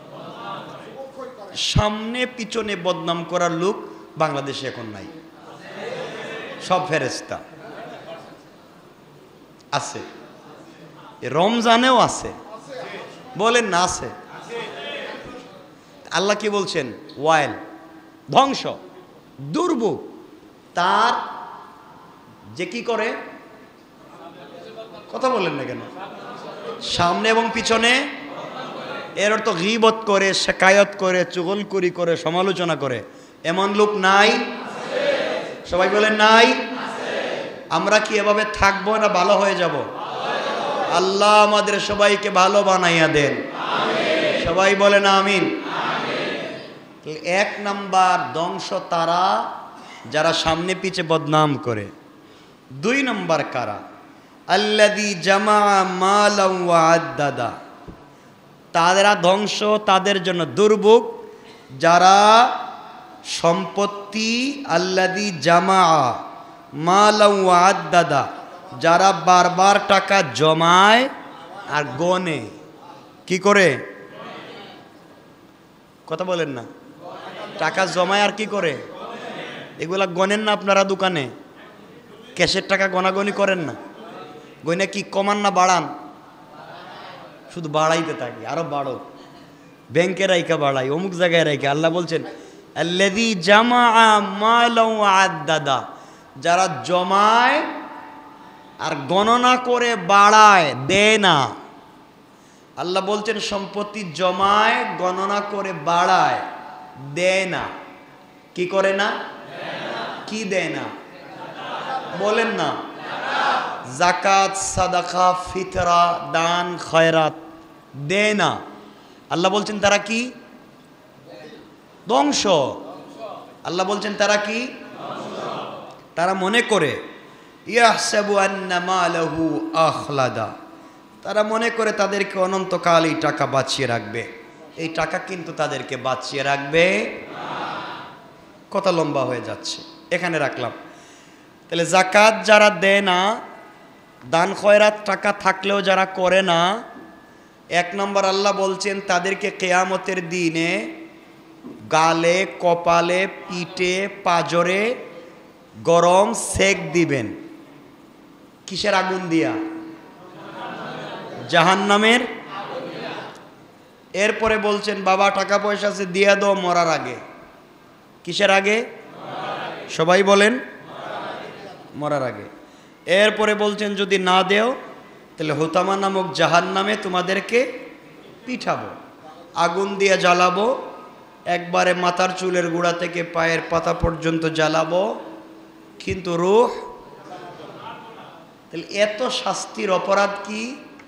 সামনে পিছনে বদনাম করার লোক বাংলাদেশে এখন নাই, সব ফেরেশতা আছে, রমজানেও আছে, বলেন না আছে। আল্লাহ কি বলছেন? ওয়াইল, ধ্বংস, দুর্ভোগ তার যে কি করে, কথা বলেন না কেন, সামনে এবং পিছনে। এর অর্থ গীবত করে, শিকায়ত করে, চুগলখড়ি করে, সমালোচনা করে, এমন লোক নাই? সবাই বলেন নাই। আমরা কি এভাবে থাকবো না ভালো হয়ে যাব? আল্লাহ আমাদের সবাইকে ভালো বানাইয়া দেন, সবাই বলেন আমিন। এক নাম্বার ধ্বংস তারা যারা সামনে পিছে বদনাম করে। দুই নাম্বার কারা? আল্লাযী জামাআ মালান ওয়া আদ্দাদা, তারা ধ্বংস তাদের জন্য, দুর্ভোগ যারা সম্পত্তি, আল্লাযী জামাআ মালান ওয়া আদ্দাদা, যারা বারবার টাকা জমায় আর গনে। কি করে? কথা বলেন না। টাকা জমায় আর কি করে? এগুলা গনেন না আপনারা দোকানে? ক্যাশের টাকা গনাগনি করেন না? গয়না কি কমান না বাড়ান? শুধু বাড়াইতে থাকে, আরো বাড়ো, ব্যাংকে রাইকা বাড়াই, অমুক জায়গায় রাইকা। আল্লাহ বলছেন, আল্লাযী জামাআ মালান ওয়া আদ্দাদা, যারা জমায় আর গণনা করে বাড়ায়, দেয় না। আল্লাহ বলছেন সম্পত্তি জমায়, গণনা করে বাড়ায়, দেয় না। কি করে না? কি দেয় না? বলেন না। জাকাত, সাদাকা, ফিতরা, দান, খয়রাত দেয় না। আল্লাহ বলছেন তারা কি? ধ্বংস। আল্লাহ বলছেন তারা কি? তারা মনে করে ইয়াহসাবু আন্না মালাহু আখলাদা, তারা মনে করে তাদেরকে অনন্তকাল এই টাকা বাঁচিয়ে রাখবে। এই টাকা কিন্তু তাদেরকে বাঁচিয়ে রাখবে। কথা লম্বা হয়ে যাচ্ছে, এখানে রাখলাম। তাহলে জাকাত যারা দেয় না, দান খয়রাত টাকা থাকলেও যারা করে না, এক নম্বর আল্লাহ বলছেন তাদেরকে কিয়ামতের দিনে গালে, কপালে, পিঠে, পাজরে গরম সেক দিবেন। কিসের আগুন দিয়া? জাহান্নামের। এরপরে বলছেন বাবা টাকা পয়সা আছে দিয়া দাও মরার আগে। কিসের আগে? সবাই বলেন মরার আগে। এরপরে বলছেন যদি না দেও তাহলে হুতামা নামক জাহান্নামে তোমাদেরকে পিঠাবো, আগুন দিয়ে জ্বালাবো, একবারে মাথার চুলের গোড়া থেকে পায়ের পাতা পর্যন্ত জ্বালাবো, কিন্তু রূহ। তাহলে এত শাস্তির অপরাধ কি?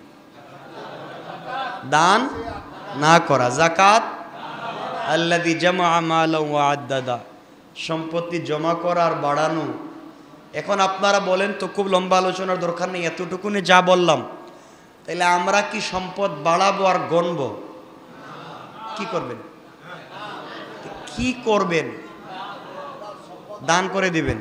দান না করা। জাকাত আল্লাযী জামা মালান ওয়া আদ্দাদা, সম্পত্তি জমা করা আর বাড়ানো। এখন আপনারা বলেন তো, খুব লম্বা আলোচনার দরকার নেই, এতটুকুনি যা বললাম। তাহলে আমরা কি সম্পদ বাড়াবো আর গণব? কি করবেন? কি করবেন? দান করে দিবেন।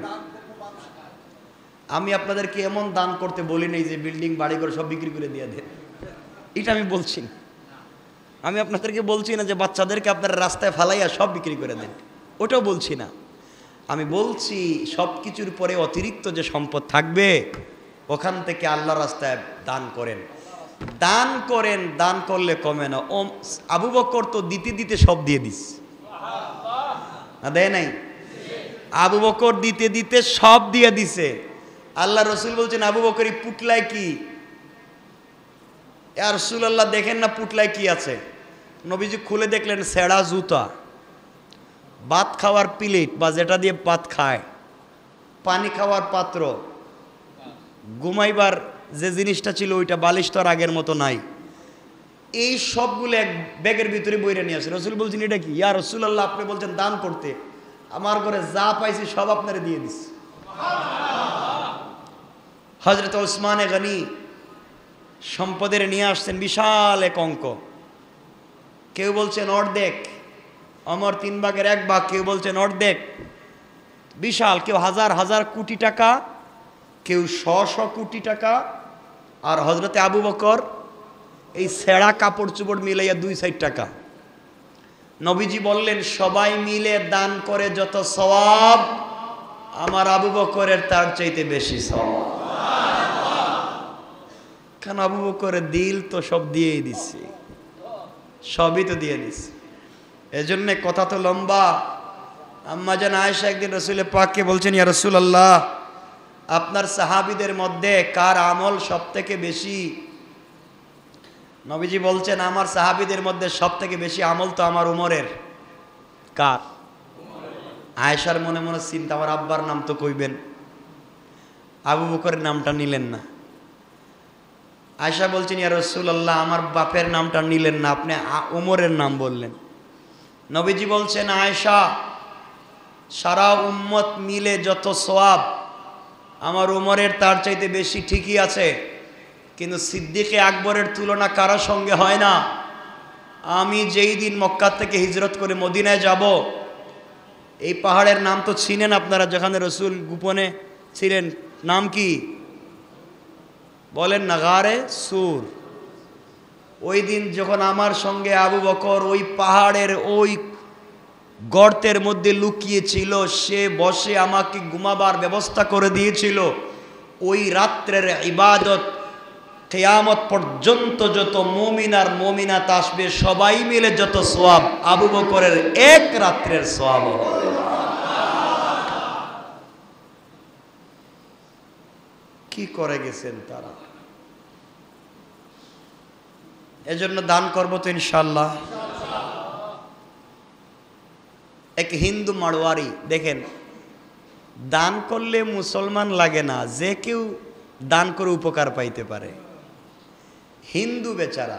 আমি আপনাদেরকে এমন দান করতে বলি নাই যে বিল্ডিং বাড়ি করে সব বিক্রি করে দিয়ে দেন, এটা আমি বলছি না। আমি আপনাদেরকে বলছি না যে বাচ্চাদেরকে আপনারা রাস্তায় ফালাইয়া সব বিক্রি করে দেন, ওটাও বলছি না। আমি বলছি সব কিছুর পরে অতিরিক্ত যে সম্পদ থাকবে ওখান থেকে আল্লাহ রাস্তায় দান করেন। দান করেন, দান করলে কমে না। ও আবু বকর তো দিতে দিতে সব দিয়ে দিস না, দেয় নাই? আবু বকর দিতে দিতে সব দিয়ে দিছে। আল্লাহ রসুল বলছেন আবু বকরি পুটলায় কি? ইয়া রাসূলুল্লাহ দেখেন না পুটলায় কি আছে। নবীজি খুলে দেখলেন সেরা জুতা, ভাত খাওয়ার প্লেট বা যেটা দিয়ে ভাত খায়, পানি খাওয়ার পাত্র, ঘুমাইবার যে জিনিসটা ছিল ওইটা, বালিশ তো আর আগের মতো নাই। এই সবগুলো এক ব্যাগের ভিতরে বইরে নিয়ে আসে। রসুল বলছেন এটা কি? ইয়া রাসূলুল্লাহ আপনি বলছেন দান করতে, আমার ঘরে যা পাইছি সব আপনারে দিয়ে দিস। হযরত ওসমানে গনি সম্পদের নিয়ে আসছেন বিশাল এক অঙ্ক। কেউ বলছেন অর্ধেক, অমর তিন ভাগের এক ভাগ, কেউ বলছেন অর্ধেক, বিশাল। কেউ হাজার হাজার কোটি টাকা, কেউ শ শ কোটি টাকা। আর হজরতে আবু বকর এই ছেঁড়া কাপড় চোপড় মিলাইয়া দুই সাইড টাকা। নবীজি বললেন সবাই মিলে দান করে যত সওয়াব, আমার আবু বকরের তার চাইতে বেশি সওয়াব। কারণ আবু বকরের দিল তো সব দিয়েই দিচ্ছে, সবই তো দিয়ে দিচ্ছে। এজন্য কথা তো লম্বা। আম্মা জান আয়েশা একদিন রসুলের পাককে বলছেন ইয়া রাসূলুল্লাহ আপনার সাহাবীদের মধ্যে কার আমল সব থেকে বেশি? নবীজি বলছেন আমার সাহাবীদের মধ্যে সব থেকে বেশি আমল তো আমার উমরের। কার? আয়েশার মনে মনে চিন্তা, আমার আব্বার নাম তো কইবেন, আবু বকরের নামটা নিলেন না। আয়েশা বলছেন ইয়া রাসূলুল্লাহ আমার বাপের নামটা নিলেন না, আপনি উমরের নাম বললেন। নবীজি বলছেন আয়েশা সারা উম্মত মিলে যত সওয়াব আমার উমরের তার চাইতে বেশি, ঠিকই আছে, কিন্তু সিদ্দিকে আকবরের তুলনা কারো সঙ্গে হয় না। আমি যেই দিন মক্কা থেকে হিজরত করে মদিনায় যাব, এই পাহাড়ের নাম তো চিনেন আপনারা, যেখানে রসুল গোপনে ছিলেন, নাম কি বলেন না? গারে সুর। ওই দিন যখন আমার সঙ্গে আবু বকর ওই পাহাড়ের ওই গর্তের মধ্যে লুকিয়েছিল, সে বসে আমাকে ঘুমাবার ব্যবস্থা করে দিয়েছিল, ওই রাত্রের ইবাদত কিয়ামত পর্যন্ত যত মুমিন আর মুমিনাত আসবে সবাই মিলে যত সওয়াব, আবু বকরের এক রাত্রের সওয়াব হবে। কি করে গেছেন তারা। এজন্য দান করবো তো ইনশাআল্লাহ। এক হিন্দু মারোয়ারি দেখেন, দান করলে মুসলমান লাগে না, যে কেউ দান করে উপকার পাইতে পারে। হিন্দু বেচারা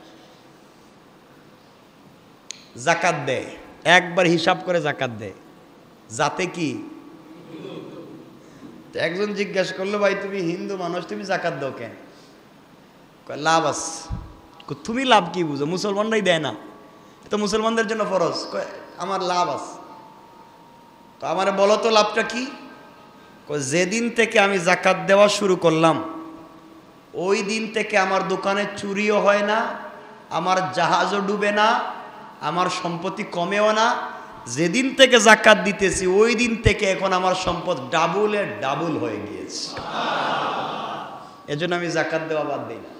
জাকাত দেয়, একবার হিসাব করে জাকাত দেয়, যাতে কি একজন জিজ্ঞাসা করলো, ভাই তুমি হিন্দু মানুষ, তুমি জাকাত দাও কেন? লাভ আছে। তুমি লাভ কি বুঝো? মুসলমানরাই দেয় না, তো মুসলমানদের জন্য ফরজ। আমার লাভ আছে। তো আমার বলো তো লাভটা কি? যেদিন থেকে আমি জাকাত দেওয়া শুরু করলাম ওই দিন থেকে আমার দোকানে চুরিও হয় না, আমার জাহাজও ডুবে না, আমার সম্পত্তি কমেও না। যেদিন থেকে জাকাত দিতেছি ওই দিন থেকে এখন আমার সম্পদ ডাবলে ডাবল হয়ে গিয়েছে। এজন্য আমি জাকাত দেওয়া বাদ দিই না।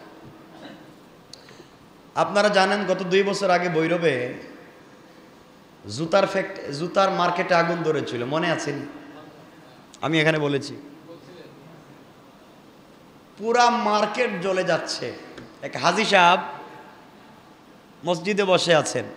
আপনারা জানেন গত দুই বছর আগে ভৈরবে জুতার ফ্যাক্ট জুতার মার্কেটে আগুন ধরেছিল, মনে আছে? আমি এখানে বলেছি পুরা মার্কেট জ্বলে যাচ্ছে। এক হাজী সাহেব মসজিদে বসে আছেন,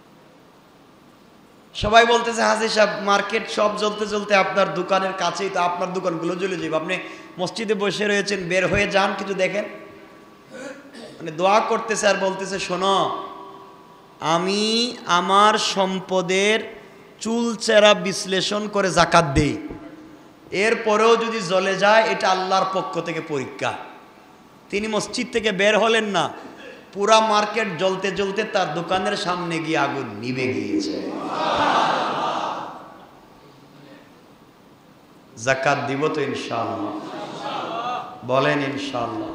সবাই বলতেছে হাজী সাহেব মার্কেট সব জ্বলতে জ্বলতে আপনার দোকানের কাছেই তো, আপনার দোকানগুলো জ্বলে যাবে, আপনি মসজিদে বসে রয়েছেন, বের হয়ে যান, কিছু দেখেন। মানে দোয়া করতেছে আর বলতেছে, শোনো, আমি আমার সম্পদের চুলচেরা বিশ্লেষণ করে জাকাত দেই, এরপরেও যদি জ্বলে যায় এটা আল্লাহর পক্ষ থেকে পরীক্ষা। তিনি মসজিদ থেকে বের হলেন না, পুরা মার্কেট জ্বলতে জ্বলতে তার দোকানের সামনে গিয়ে আগুন নিভে গিয়েছে। জাকাত দিব তো ইনশাআল্লাহ? বলেন ইনশাআল্লাহ।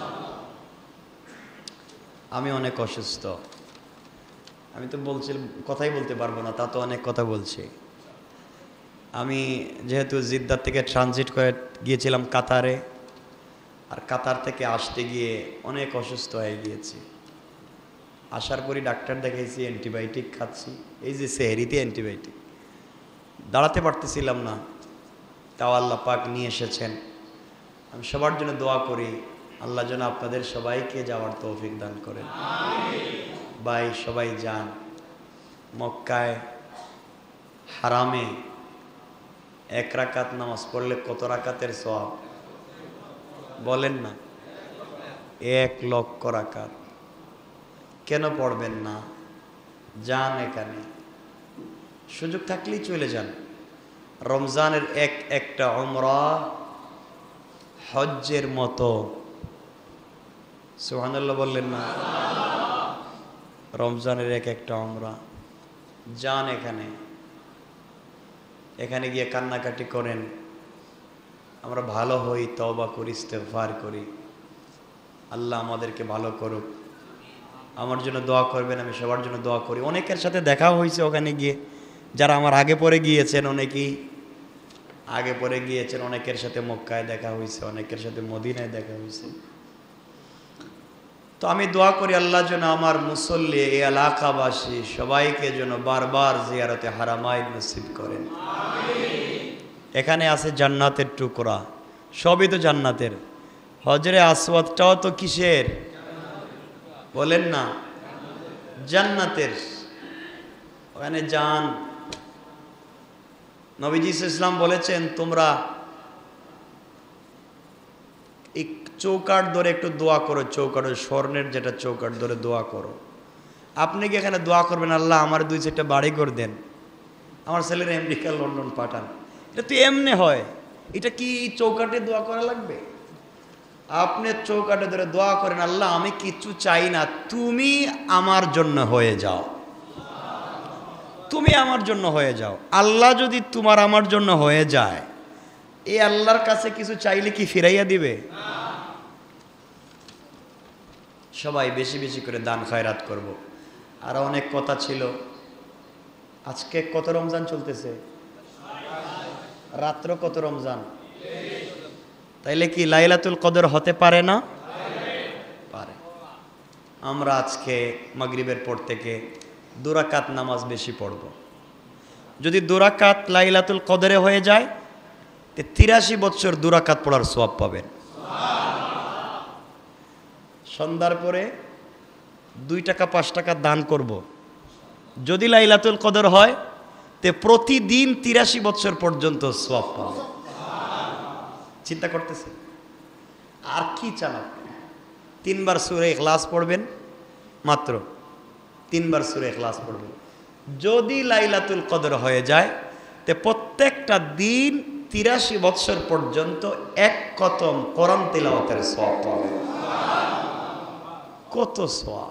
আমি অনেক অসুস্থ, আমি তো বলছি কথাই বলতে পারবো না, তা তো অনেক কথা বলছি। আমি যেহেতু জিদ্দার থেকে ট্রানজিট করে গিয়েছিলাম কাতারে, আর কাতার থেকে আসতে গিয়ে অনেক অসুস্থ হয়ে গিয়েছি। আসার পরই ডাক্তার দেখাইছি, অ্যান্টিবায়োটিক খাচ্ছি, এই যে সেহরিতে অ্যান্টিবায়োটিক, দাঁড়াতে পারতেছিলাম না, তাও আল্লাহ পাক নিয়ে এসেছেন। আমি সবার জন্য দোয়া করি, আল্লাহ যেন আপনাদের সবাইকে যাওয়ার তৌফিক দান করেন। ভাই সবাই যান মক্কায় হারামে, এক রাকাত নামাজ পড়লে কত রাকাতের সওয়াব বলেন না? এক লক্ষ রাকাত। কেন পড়বেন না? যান, এখানে সুযোগ থাকলেই চলে যান। রমজানের এক একটা উমরা হজ্জের মতো। সুবহানাল্লাহ বললেন না? রমজানের এক একটা উমরা, যান এখানে, এখানে গিয়ে কান্নাকাটি করেন, আমরা ভালো হই, তওবা করি, ইস্তেগফার করি, আল্লাহ আমাদেরকে ভালো করুক। আমার জন্য দোয়া করবেন, আমি সবার জন্য দোয়া করি। অনেকের সাথে দেখা হয়েছে ওখানে গিয়ে, যারা আমার আগে পরে গিয়েছেন, অনেকেই আগে পরে গিয়েছেন, অনেকের সাথে মক্কায় দেখা হয়েছে, অনেকের সাথে মদিনায় দেখা হয়েছে। তো আমি দোয়া করি আল্লাহ যেন আমার মুসল্লি, এই এলাকাবাসী সবাইকে যেন বারবার জিয়ারতে হারামাইন নসিব করেন। এখানে আছে জান্নাতের টুকরা, সবই তো জান্নাতের। হজরে আসওয়াদটাও তো কিসের বলেন না? জান্নাতের। ওখানে যান। নবীজি ইসলাম বলেছেন, তোমরা এই চৌকাঠ ধরে একটু দোয়া করো, চৌকাঠের স্বর্ণের যেটা চৌকাঠ ধরে দোয়া করো। আপনি কি এখানে দোয়া করবেন, আল্লাহ আমার দুই চারটা বাড়ি করে দেন, আমার ছেলের আমেরিকা লন্ডন পাঠান? এটা তো এমনি হয়, এটা কি চৌকাঠে দোয়া করা লাগবে? আপনি চৌকাঠে ধরে দোয়া করেন, আল্লাহ আমি কিচ্ছু চাই না, তুমি আমার জন্য হয়ে যাও, তুমি আমার জন্য হয়ে যাও। আল্লাহ যদি তোমার আমার জন্য হয়ে যায়, এই আল্লাহর কাছে কিছু চাইলে কি ফিরাইয়া দিবে? সবাই বেশি বেশি করে দান খয়রাত করব। আর অনেক কথা ছিল। আজকে কত রমজান চলতেছে? রাত্র কত রমজান? তাইলে কি লাইলাতুল কদর হতে পারে না? পারে। আমরা আজকে মাগরিবের পর থেকে দু রাকাত নামাজ বেশি পড়ব। যদি দু রাকাত লাইলাতুল কদরে হয়ে যায়, তে তিরাশি বছর দু রাকাত পড়ার সওয়াব পাবেন। সন্ধ্যার পরে দুই টাকা পাঁচ টাকা দান করব। যদি লাইলাতুল কদর হয়, তে প্রতিদিন তিরাশি বছর পর্যন্ত সওয়াব পাবেন। চিন্তা করতেছে আর কি চান আপনি? তিনবার সূরা ইখলাস পড়বেন, মাত্র তিনবার সূরা ইখলাস পড়বেন। যদি লাইলাতুল কদর হয়ে যায়, তে প্রত্যেকটা দিন তিরাশি বৎসর পর্যন্ত এক খতম কোরআন তিলাওয়াতের সওয়াব পাবে। কত সওয়াব!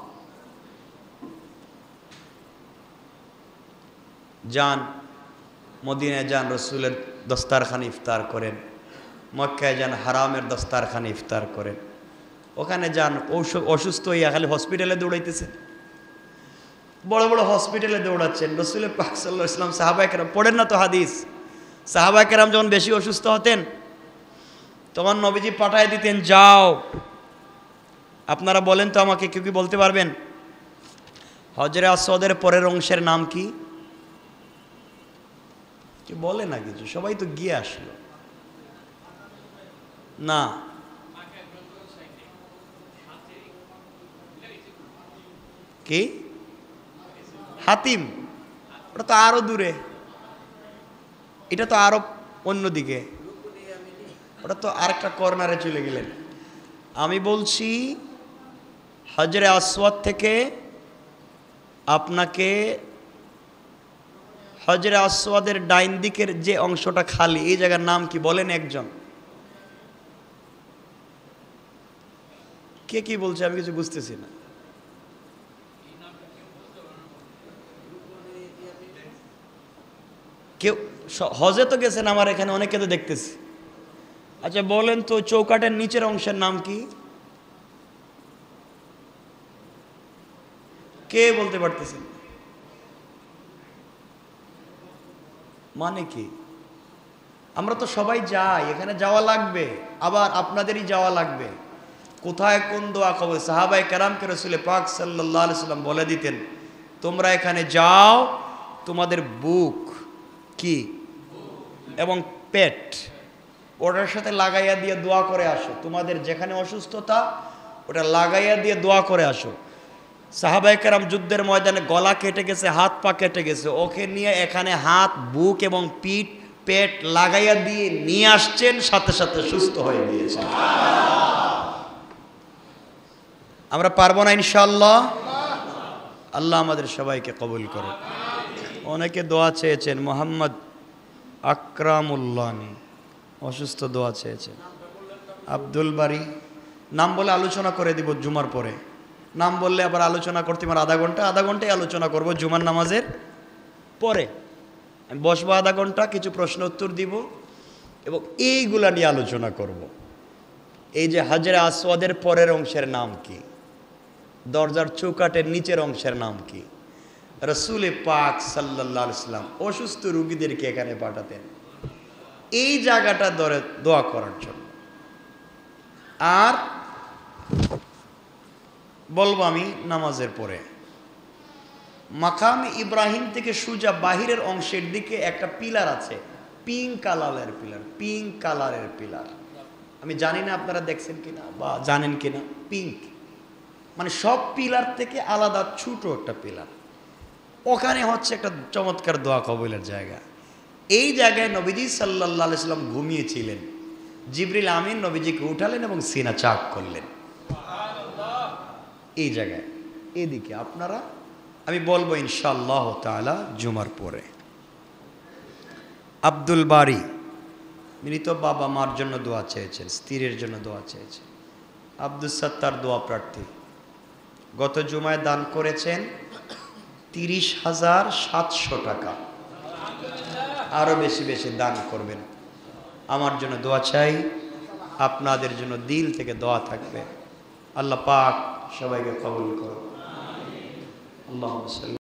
যান মদিনায় যান, রসুলের দস্তারখানে ইফতার করেন। মক্কায় যান, হারামের দস্তারখানে ইফতার করেন। ওখানে যান, অসুস্থ হইয়া খালি হসপিটালে দৌড়াইতেছেন, বড় বড় হসপিটালে দৌড়াচ্ছেন। রসুলের পাক সাল্লাল্লাহু আলাইহি ওয়াসাল্লাম সাহাবায়ে কেরাম পড়েন না তো হাদিস, সাহাবায়ে কেরাম যখন বেশি অসুস্থ হতেন তখন নবীজি পাঠায় দিতেন, যাও। আপনারা বলেন তো আমাকে, কেউ কি বলতে পারবেন হজরে আসওয়াদের পরের অংশের নাম কি? কি বলে না কিছু, সবাই তো গিয়ে আসলো না। কি হাতিম? ওটা তো আরো দূরে, এটা তো আরো অন্যদিকে, ওটা তো আরেকটা কর্নারে চলে গেলেন। আমি বলছি হজরে আসওয়াদ থেকে আপনাকে হজরে আসওয়াদের ডাইন দিকের যে অংশটা খালি, এই জায়গার নাম কি বলেন একজন? কে কি বলছে আমি কিছু বুঝতেছি না। কেউ হজে তো গেছেন, আমার এখানে অনেকে তো দেখতেছি। আচ্ছা বলেন তো চৌকাটের নিচের অংশের নাম কি? কে বলতে পারতেছেন? মানে কি? আমরা তো সবাই যাই, এখানে যাওয়া লাগবে, আবার আপনাদেরই যাওয়া লাগবে। কোথায় কোন দোয়া কবে সাহাবায়ে কেরামকে রাসূল পাক সাল্লাল্লাহু আলাইহি সাল্লাম বলে দিতেন, তোমরা এখানে যাও, তোমাদের বুক কি এবং পেট ওটার সাথে লাগাইয়া দিয়ে দোয়া করে আসো। তোমাদের যেখানে অসুস্থতা ওটা লাগাইয়া দিয়ে দোয়া করে আসো। সাহাবায়ে কেরাম যুদ্ধের ময়দানে গলা কেটে গেছে, হাত পা কেটে গেছে, ওকে নিয়ে এখানে হাত, বুক এবং পিঠ পেট লাগাইয়া দিয়ে নিয়ে আসছেন, সাথে সাথে সুস্থ হয়ে গিয়েছে। আমরা পারবো না ইনশাআল্লাহ? আল্লাহ আমাদের সবাইকে কবুল করুন। অনেকে দোয়া চেয়েছেন, মোহাম্মদ আকরামুল্লানি অসুস্থ, দোয়া চেয়েছেন। আব্দুল বারি, নাম বলে আলোচনা করে দিব জুমার পরে। নাম বললে আবার আলোচনা করতে আমার আধা ঘন্টা, আধা ঘন্টায় আলোচনা করব জুমার নামাজের পরে। আমি বসবো আধা ঘন্টা, কিছু প্রশ্ন উত্তর দিব এবং এইগুলা নিয়ে আলোচনা করব। এই যে হজরে আসওয়াদের পরের অংশের নাম কি, দরজার চৌকাটের নিচের অংশের নাম কি? রাসূল পাক সাল্লাল্লাহু আলাইহি সাল্লাম অসুস্থ রোগীদেরকে এখানে পাঠাতেন এই জায়গাটা ধরে দোয়া করার জন্য। আর বলবো আমি নামাজের পরে, মাকাম ইব্রাহিম থেকে সুজা বাহিরের অংশের দিকে একটা পিলার আছে, পিঙ্ক কালারের পিলার, পিঙ্ক কালারের পিলার। আমি জানি না আপনারা দেখছেন কিনা বা জানেন কিনা। পিঙ্ক মানে সব পিলার থেকে আলাদা ছোট একটা পিলার। ওখানে হচ্ছে একটা চমৎকার দোয়া কবুলের জায়গা। এই জায়গায় নবীজি সাল্লাল্লাহু আলাইহি সাল্লাম ঘুমিয়েছিলেন। জিবরিল আমিন নবীজিকে উঠালেন এবং সিনা চাক করলেন এই জায়গায়। এদিকে আপনারা, আমি বলবো ইনশাআল্লাহ তাআলা জুমার পরে। আব্দুল বারি মৃত বাবা মার জন্য দোয়া চেয়েছেন, স্ত্রীর জন্য দোয়া চেয়েছেন। আব্দুল সত্তার দোয়া প্রার্থী, গত জুমায় দান করেছেন তিরিশ হাজার সাতশো টাকা। আরো বেশি বেশি দান করবেন। আমার জন্য দোয়া চাই, আপনাদের জন্য দিল থেকে দোয়া থাকবে। আল্লাহ পাক সবাইকে কবুল করুন। আল্লাহুম্মা